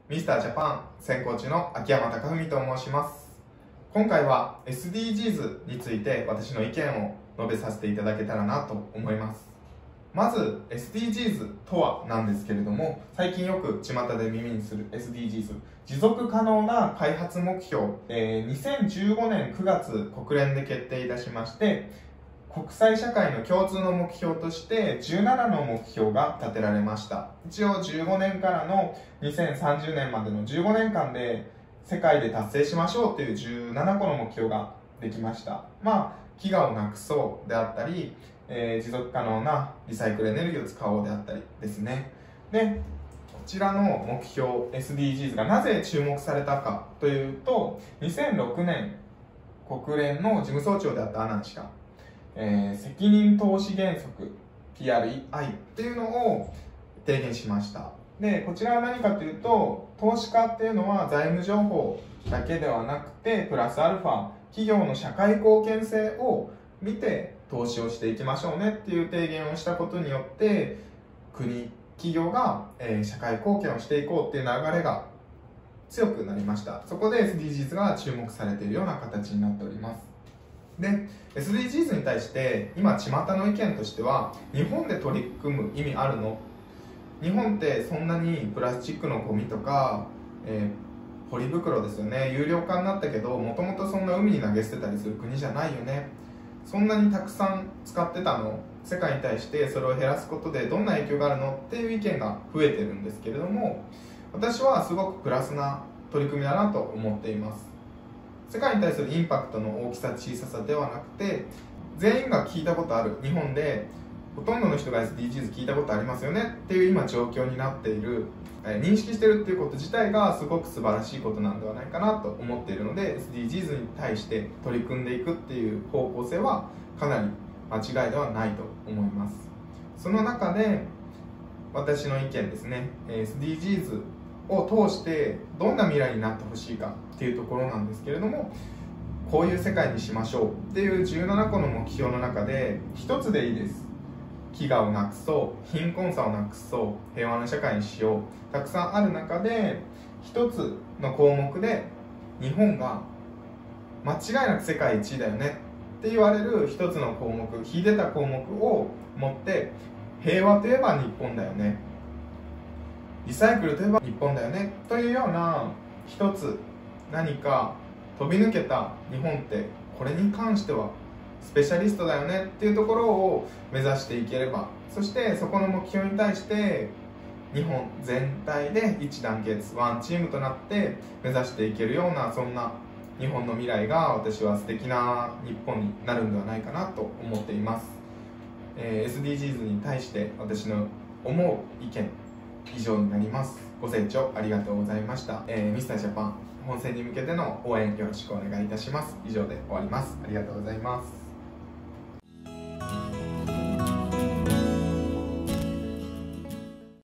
ミスタージャパン専攻中の秋山貴文と申します。今回は SDGs について私の意見を述べさせていただけたらなと思います。まず SDGs とはなんですけれども、最近よく巷で耳にする SDGs、持続可能な開発目標、2015年9月国連で決定いたしまして、国際社会の共通の目標として17の目標が立てられました。一応15年からの2030年までの15年間で世界で達成しましょうという17個の目標ができました。飢餓をなくそうであったり、持続可能なリサイクルエネルギーを使おうであったりですね。で、こちらの目標 SDGs がなぜ注目されたかというと、2006年国連の事務総長であったアナン氏が責任投資原則 PRI っていうのを提言しました。で、こちらは何かというと、投資家っていうのは財務情報だけではなくてプラスアルファ企業の社会貢献性を見て投資をしていきましょうねっていう提言をしたことによって企業が社会貢献をしていこうっていう流れが強くなりました。そこで SDGs が注目されているような形になっております。で、SDGs に対して今巷の意見としては、日本で取り組む意味あるの？日本ってそんなにプラスチックのゴミとか、ポリ袋ですよね、有料化になったけどもともとそんな海に投げ捨てたりする国じゃないよね、そんなにたくさん使ってたの？世界に対してそれを減らすことでどんな影響があるのっていう意見が増えてるんですけれども、私はすごくプラスな取り組みだなと思っています。世界に対するインパクトの大きさ小ささではなくて、全員が聞いたことある、日本でほとんどの人が SDGs 聞いたことありますよねっていう今状況になっている、認識してるっていうこと自体がすごく素晴らしいことなんではないかなと思っているので、 SDGs に対して取り組んでいくっていう方向性はかなり間違いではないと思います。その中で私の意見ですね、SDGs を通してどんな未来になってほしいかっていうところなんですけれども、こういう世界にしましょうっていう17個の目標の中で一つでいいです。飢餓をなくそう、貧困差をなくそう、平和な社会にしよう、たくさんある中で一つの項目で日本が間違いなく世界一位だよねって言われる一つの項目、秀でた項目を持って、平和といえば日本だよね、リサイクルといえば日本だよねというような一つ何か飛び抜けた日本ってこれに関してはスペシャリストだよねっていうところを目指していければ、そしてそこの目標に対して日本全体で一致団結ワンチームとなって目指していけるような、そんな日本の未来が私は素敵な日本になるんではないかなと思っています。SDGs に対して私の思う意見以上になります。ご清聴ありがとうございました。ミスタージャパン本戦に向けての応援よろしくお願いいたします。以上で終わります。ありがとうございます。